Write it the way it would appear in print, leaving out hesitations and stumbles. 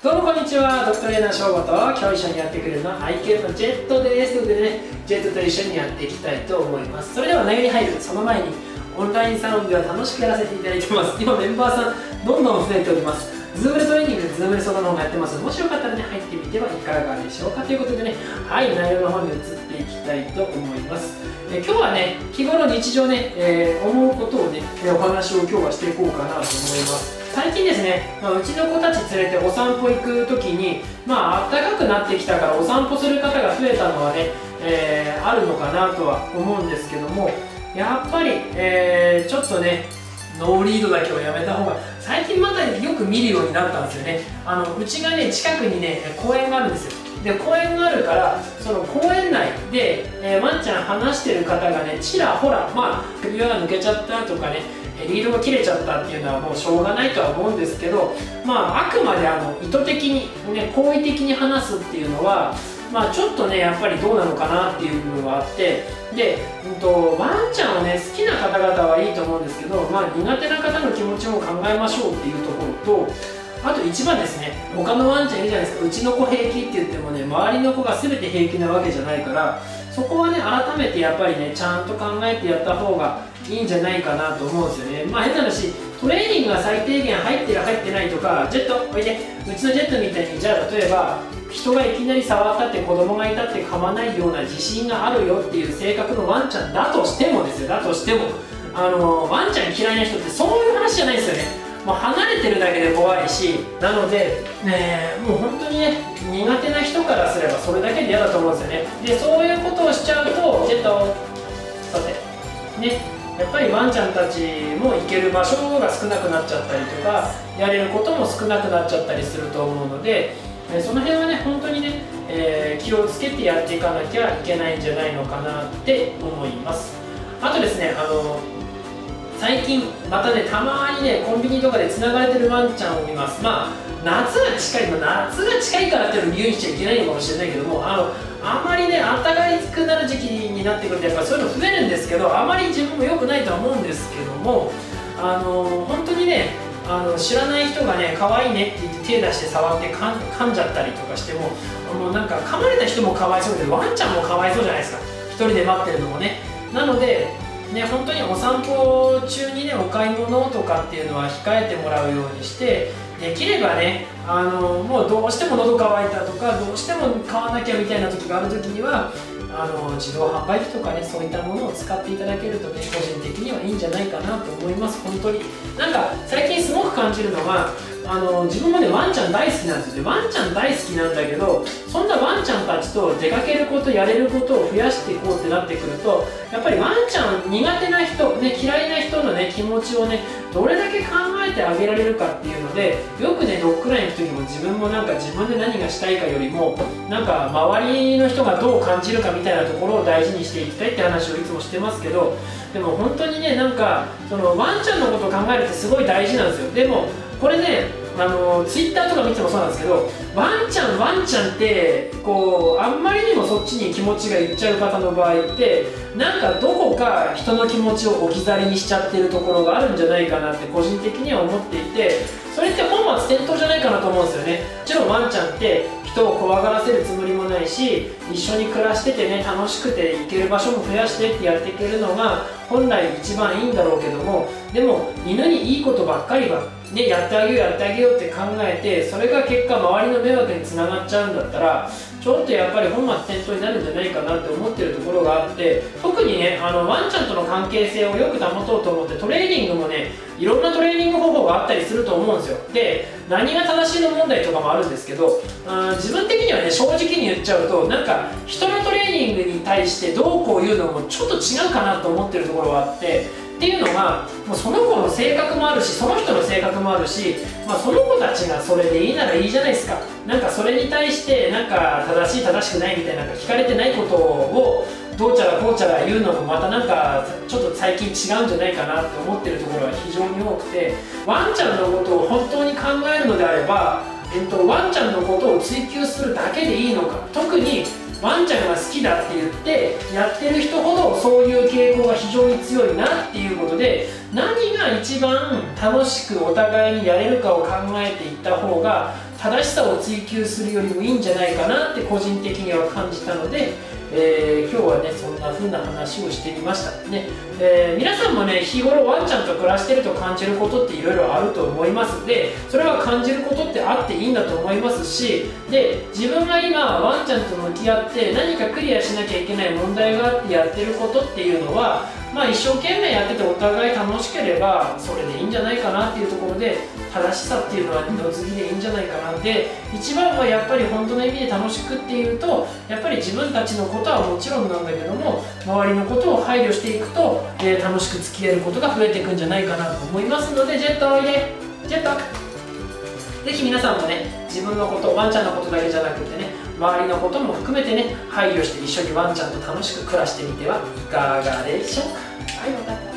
どうもこんにちは、ドクターレーナー翔吾と今日一緒にやってくれるのは愛犬のジェットです。ということでね、ジェットと一緒にやっていきたいと思います。それでは内容に入るその前に、オンラインサロンでは楽しくやらせていただいてます。今メンバーさんどんどん増えております。ズームでトレーニングでズームでその方がやってます。もしよかったらね、入ってみてはいかがでしょうかということでね、はい、内容の方に移っていきたいと思います。今日はね、日頃日常ね、思うことをね、お話を今日はしていこうかなと思います。最近ですね、うちの子たち連れてお散歩行く時に、暖かくなってきたからお散歩する方が増えたのはね、あるのかなとは思うんですけども、やっぱり、ちょっとね、ノーリードだけはやめた方が、最近またよく見るようになったんですよね。うちがね、近くにね、公園があるんですよ。で、公園があるから、その公園内で、ワンちゃん話してる方がね、ちらほら、首輪が抜けちゃったとかね、リードが切れちゃったっていうのはもうしょうがないとは思うんですけど、あくまで意図的に、ね、好意的に話すっていうのは、ちょっとね、やっぱりどうなのかなっていう部分があって、で、ワンちゃんをね、好きな方々はいいと思うんですけど、苦手な方の気持ちも考えましょうっていうところと、あと一番ですね、他のワンちゃんいるじゃないですか。うちの子平気って言ってもね、周りの子が全て平気なわけじゃないから、そこはね、改めてやっぱりね、ちゃんと考えてやった方がいいんじゃないかなと思うんですよね。変な話、トレーニングが最低限入ってる入ってないとか、ジェットおいで、うちのジェットみたいに、じゃあ例えば人がいきなり触ったって子供がいたって噛まないような自信があるよっていう性格のワンちゃんだとしてもですよ、だとしてもワンちゃん嫌いな人ってそういう話じゃないですよね。もう離れてるだけで怖いし、なので、もう本当にね、苦手な人からすればそれだけで嫌だと思うんですよね。で、そういうことをしちゃうと、ジェット、さて、ね、やっぱりワンちゃんたちも行ける場所が少なくなっちゃったりとか、やれることも少なくなっちゃったりすると思うので、その辺はね、本当にね、気をつけてやっていかなきゃいけないんじゃないのかなって思います。あとですね、最近またね、たまにね、コンビニとかでつながれてるワンちゃんを見ます。夏が近いからっていうのを理由にしちゃいけないのかもしれないけども、あまりね、暖かくなる時期になってくるとやっぱりそういうの増えるんですけど、あまり自分も良くないとは思うんですけども、本当にね、知らない人がね、可愛いねって言って手出して触って噛んじゃったりとかしても、もうなんか噛まれた人もかわいそうで、ワンちゃんもかわいそうじゃないですか、一人で待ってるのもね。なのでね、本当にお散歩中にね、お買い物とかっていうのは控えてもらうようにして、できればね、もうどうしても喉乾いたとか、どうしても買わなきゃみたいな時がある時には、自動販売機とかね、そういったものを使っていただけるとね、個人的にはいいんじゃないかなと思います。本当になんか最近すごく感じるのは、自分もね、ワンちゃん大好きなんですよ。で、ワンちゃん大好きなんだけど、そんなワンちゃんたちと出かけること、やれることを増やしていこうってなってくると、やっぱりワンちゃん苦手な人、ね、嫌いな人のね、気持ちをね、どれだけ考えてあげられるかっていうので、よくね、ドッグラン行く時も自分もなんか自分で何がしたいかよりも、なんか周りの人がどう感じるかみたいなところを大事にしていきたいって話をいつもしてますけど、でも本当にね、なんかそのワンちゃんのことを考えるってすごい大事なんですよ。でもこれね、ツイッターとか見てもそうなんですけど、ワンちゃんってこうあんまりにもそっちに気持ちがいっちゃう方の場合って、なんかどこか人の気持ちを置き去りにしちゃってるところがあるんじゃないかなって個人的には思っていて、それって本末転倒じゃないかなと思うんですよね。もちろんワンちゃんって人を怖がらせるつもりもないし、一緒に暮らしててね、楽しくて行ける場所も増やしてってやっていけるのが本来一番いいんだろうけども、でも犬にいいことばっかりね、やってあげようって考えて、それが結果周りの迷惑につながっちゃうんだったら、ちょっとやっぱり本末転倒になるんじゃないかなって思ってるところがあって、特にね、ワンちゃんとの関係性をよく保とうと思ってトレーニングもね、いろんなトレーニング方法があったりすると思うんですよ。で、何が正しいの問題とかもあるんですけど、自分的にはね、正直に言っちゃうと、なんか人のトレーニングに対してどうこう言うのもちょっと違うかなと思ってるところがあって、っていうのが、もうその子の性格もあるし、その人の性格もあるし、その子たちがそれでいいならいいじゃないですか。なんかそれに対してなんか正しい正しくないみたいな、聞かれてないことをどうちゃらこうちゃら言うのもまたなんかちょっと最近違うんじゃないかなって思ってるところが非常に多くて、ワンちゃんのことを本当に考えるのであれば、ワンちゃんのことを追求するだけでいいのか、特にワンちゃんが好きだって言ってやってる人ほどそういう傾向が非常に強いなっていうことで、何が一番楽しくお互いにやれるかを考えていった方が正しさを追求するよりもいいんじゃないかなって個人的には感じたので、今日はねそんな風な話をしてみましたね。皆さんもね日頃ワンちゃんと暮らしてると感じることっていろいろあると思いますので、それは感じることってあっていいんだと思いますし、で自分が今ワンちゃんと向き合って何かクリアしなきゃいけない問題があってやってることっていうのは、一生懸命やっててお互い楽しければそれでいいんじゃないかなっていうところで、正しさっていうのは二の次でいいんじゃないかな。で一番はやっぱり本当の意味で楽しくっていうと、やっぱり自分たちのことはもちろんなんだけども、周りのことを配慮していくと、楽しく付き合えることが増えていくんじゃないかなと思いますので、ジェットおいでジェット、ぜひ皆さんもね自分のこと、ワンちゃんのことだけじゃなくてね、周りのことも含めてね配慮して一緒にワンちゃんと楽しく暮らしてみてはいかがでしょうか。はい、また。